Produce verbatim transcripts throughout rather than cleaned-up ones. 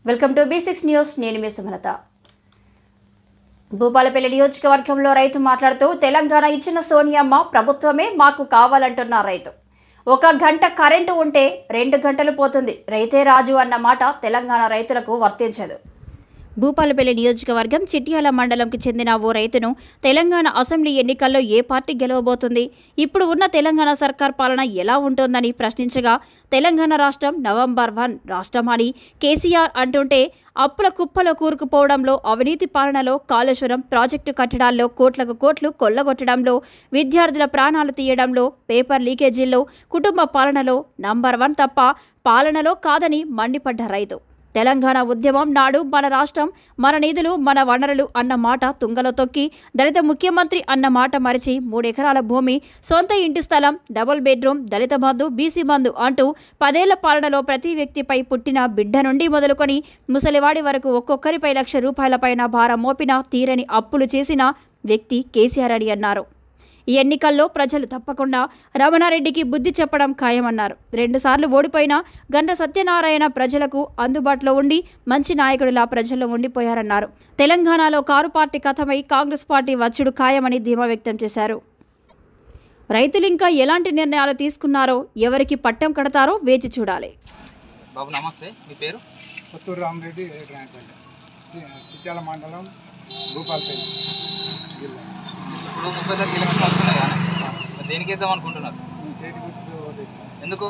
Welcome to B six news. నేను మీ సుమలత. భూపాలపల్లి నియోజకవర్గంలో రైతు మాట్లాడుతూ తెలంగాణ ఇచ్చిన సోనియమ్మ ప్రభుత్వమే మాకు కావాలంటున్న రైతు. ఒక గంట కరెంటు ఉంటే రెండు గంటలు పోతుంది, రైతే రాజు అన్న మాట తెలంగాణ రైతులకు వర్తించదు. భూపాలపల్లి నియోజకవర్గం చిట్యాల మండలంకు చెందిన ఓ రైతును తెలంగాణ అసెంబ్లీ ఎన్నికల్లో ఏ పార్టీ గెలవబోతుంది, ఇప్పుడు ఉన్న తెలంగాణ సర్కార్ పాలన ఎలా ఉంటుందని ప్రశ్నించగా, తెలంగాణ రాష్ట్రం నవంబర్ వన్ రాష్ట్రం అని కేసీఆర్ అంటుంటే అప్పుల కుప్పలో కూరుకుపోవడంలో, అవినీతి పాలనలో, కాళేశ్వరం ప్రాజెక్టు కట్టడాల్లో కోట్లకు కోట్లు కొల్లగొట్టడంలో, విద్యార్థుల ప్రాణాలు తీయడంలో, పేపర్ లీకేజీల్లో, కుటుంబ పాలనలో నంబర్ వన్ తప్ప పాలనలో కాదని మండిపడ్డ రైతు. తెలంగాణ ఉద్యమం నాడు మన రాష్ట్రం, మన నిధులు, మన వనరులు అన్న మాట తుంగలో తొక్కి దళిత ముఖ్యమంత్రి అన్న మాట మరిచి మూడెకరాల భూమి, సొంత ఇంటి స్థలం, double bedroom, Dalit Bandhu, BC Bandhu అంటూ పదేళ్ల పాలనలో ప్రతి వ్యక్తిపై పుట్టిన బిడ్డ నుండి మొదలుకొని ముసలివాడి వరకు ఒక్కొక్కరిపై లక్ష రూపాయల పైన భారం మోపిన తీరని అప్పులు చేసిన వ్యక్తి కేసీఆర్ అని అన్నారు. ఈ ఎన్నికల్లో ప్రజలు తప్పకుండా రమణారెడ్డికి బుద్ధి చెప్పడం ఖాయమన్నారు. రెండుసార్లు ఓడిపోయిన గండ్ర సత్యనారాయణ ప్రజలకు అందుబాటులో ఉండి మంచి నాయకుడిలా ప్రజల్లో ఉండిపోయారన్నారు. తెలంగాణలో కారు పార్టీ కథమై కాంగ్రెస్ పార్టీ వచ్చుడు ఖాయమని ధీమా వ్యక్తం చేశారు. రైతులు ఇంకా ఎలాంటి నిర్ణయాలు తీసుకున్నారో, ఎవరికి పట్టం కడతారో వేచి చూడాలి. బాబు నమస్తే, మీ పేరు? కొత్తూరు రామరెడ్డి, చిట్యాల మండలం, భూపాలపల్లి జిల్లా. ఇప్పుడు ముప్పై తరగతి ఎలక్షన్ వస్తున్నాయి కదా, దేనికి వేద్దాం అనుకుంటున్నారు? చేతి గుర్తు. ఎందుకు?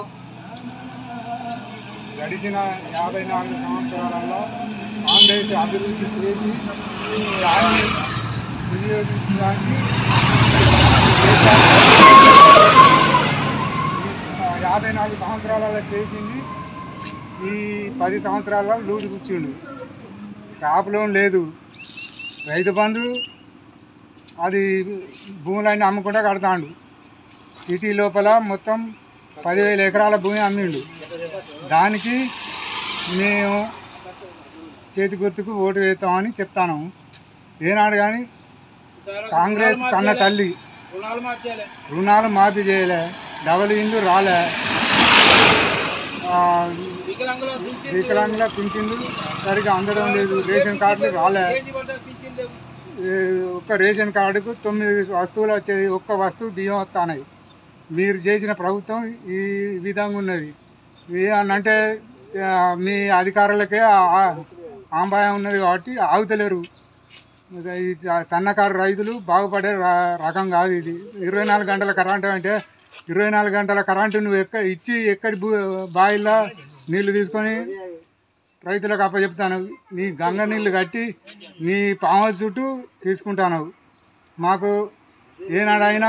గడిచిన యాభై నాలుగు సంవత్సరాలలో ఆంధ్రదేశ్ అభివృద్ధి చేసి ఆన్ని వినియోగించడానికి యాభై నాలుగు సంవత్సరాలలో చేసింది ఈ పది సంవత్సరాలలో లూటి కూర్చుండు. క్రాప్ లోన్ లేదు, రైతు బంధు అది భూములన్నీ అమ్ముకుంటా కడతాడు. సిటీ లోపల మొత్తం పదివేల ఎకరాల భూమి అమ్మిండు. దానికి మేము చేతి గుర్తుకు ఓటు వేస్తామని చెప్తాను. ఏనాడు కానీ కాంగ్రెస్ కన్న తల్లి రుణాలు మాఫీ చేయలే, డబల్ ఇండ్లు రాలే, వికలాంగుల పింఛన్లు సరిగా అందడం లేదు, రేషన్ కార్డులు రాలే. ఒక్క రేషన్ కార్డుకు తొమ్మిది వస్తువులు వచ్చేది, ఒక్క వస్తువు బియ్యం వస్తున్నాయి. మీరు చేసిన ప్రభుత్వం ఈ విధంగా ఉన్నది. అంటే మీ అధికారులకే ఆంబాయం ఉన్నది కాబట్టి ఆగుతలేరు. ఈ సన్నకారు రైతులు బాగుపడే రకం కాదు ఇది. ఇరవై నాలుగు గంటల కరెంటు అంటే ఇరవై నాలుగు గంటల కరెంటు నువ్వు ఎక్కడ ఇచ్చి ఎక్కడి బావిలో నీళ్లు తీసుకొని రైతులకు అప్పచెప్తాను. నీ గంగ నీళ్ళు కట్టి నీ పాము చుట్టూ తీసుకుంటాను. మాకు ఏనాడైనా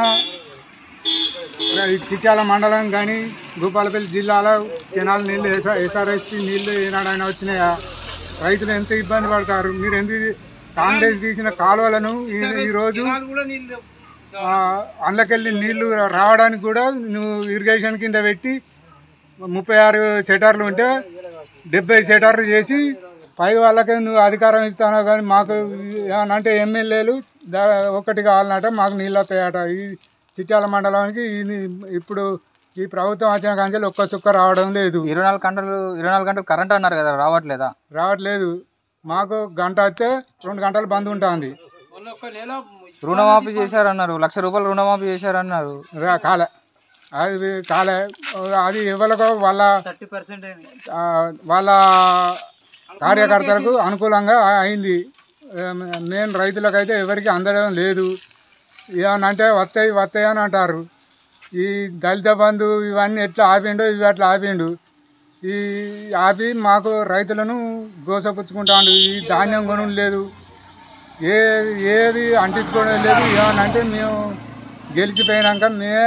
చిట్యాల మండలం కానీ భూపాలపల్లి జిల్లాలో కెనాల్ నీళ్ళు ఎస్ఆర్ ఎస్ఆర్ఎస్టీ నీళ్ళు ఏనాడైనా వచ్చినాయా? రైతులు ఎంత ఇబ్బంది పడతారు. మీరు ఎందుకు కాంగ్రెస్ తీసిన కాలువలను ఈరోజు అందులోకెళ్ళి నీళ్లు రావడానికి కూడా నువ్వు ఇరిగేషన్ కింద పెట్టి ముప్పై ఆరు సెటర్లు ఉంటే డెబ్బై సెటర్లు చేసి పై వాళ్ళకే నువ్వు అధికారం ఇస్తానో కానీ మాకు అంటే ఎమ్మెల్యేలు దా ఒక్కటి కావాలన్నట, మాకు నీళ్ళు వస్తాయట. ఈ చిట్యాల మండలానికి ఇది ఇప్పుడు ఈ ప్రభుత్వం వచ్చిన కాంచెలు ఒక్క చుక్క రావడం లేదు. ఇరవై నాలుగు గంటలు ఇరవై నాలుగు గంటలు కరెంట్ అన్నారు కదా, రావట్లేదా? రావట్లేదు. మాకు గంట వస్తే రెండు గంటలు బంద్ ఉంటుంది. రుణమాఫీ చేశారన్నారు, లక్ష రూపాయలు రుణమాఫీ చేశారన్నారు. రా కాలే, అది కాలే. అది ఎవరికో వాళ్ళ వాళ్ళ కార్యకర్తలకు అనుకూలంగా అయింది. మెయిన్ రైతులకైతే ఎవరికి అందడం లేదు. ఏమనంటే వస్తాయి వస్తాయి అని అంటారు. ఈ దళిత బంధు ఇవన్నీ ఎట్లా ఆపిండో ఇవి అట్లా ఆపిండు. ఈ ఆపి మాకు రైతులను గోసపుచ్చుకుంటాడు. ఈ ధాన్యం కొను లేదు, ఏ ఏది అంటించుకోవడం లేదు. ఏమనంటే మేము గెలిచిపోయినాక మేమే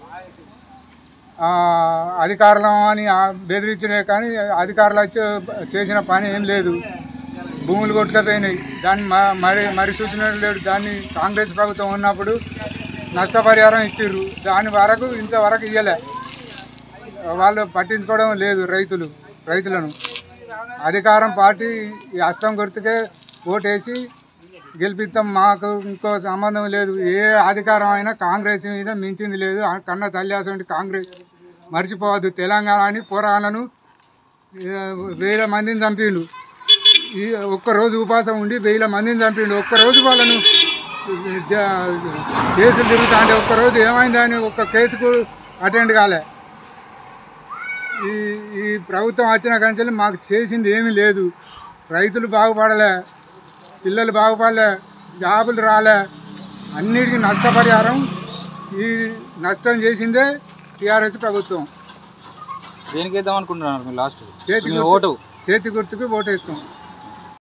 అధికారులం అని బెదిరించడే కానీ అధికారులు వచ్చి చేసిన పని ఏం లేదు. భూములు కొట్టుకపోయినాయి, దాన్ని మరి మరి సూచన లేదు. దాన్ని కాంగ్రెస్ ప్రభుత్వం ఉన్నప్పుడు నష్టపరిహారం ఇచ్చిర్రు, దాని వరకు ఇంతవరకు ఇవ్వలే. వాళ్ళు పట్టించుకోవడం లేదు రైతులు రైతులను. అధికారం పార్టీ హస్తం గుర్తుకే ఓటేసి గెలిపిస్తాం, మాకు ఇంకో సంబంధం లేదు. ఏ అధికారం అయినా కాంగ్రెస్ మీద మించింది లేదు. కన్న తల్లి అసలు కాంగ్రెస్ మర్చిపోవద్దు. తెలంగాణ అని పోరాలను వేల మందిని చంపిండు. ఈ ఒక్కరోజు ఉపాసం ఉండి వేల మందిని చంపిండు. ఒక్కరోజు వాళ్ళను జ- కేసులు తిరుగుతా అంటే ఒక్కరోజు ఏమైందని ఒక్క కేసుకు అటెండ్ కాలే. ఈ ఈ ప్రభుత్వం వచ్చిన కంచెలు మాకు చేసింది ఏమీ లేదు. రైతులు బాగుపడలే, పిల్లలు బాగుపడలే, జాబులు రాలే, అన్నిటికీ నష్టపరిహారం ఈ నష్టం చేసిందే టీఆర్ఎస్ ప్రభుత్వం. దేనికి వేద్దాం అనుకుంటున్నారు మీరు లాస్ట్ చేతి మీ గుర్తు- ఓటు చేతి గుర్తుకు ఓటేస్తాం.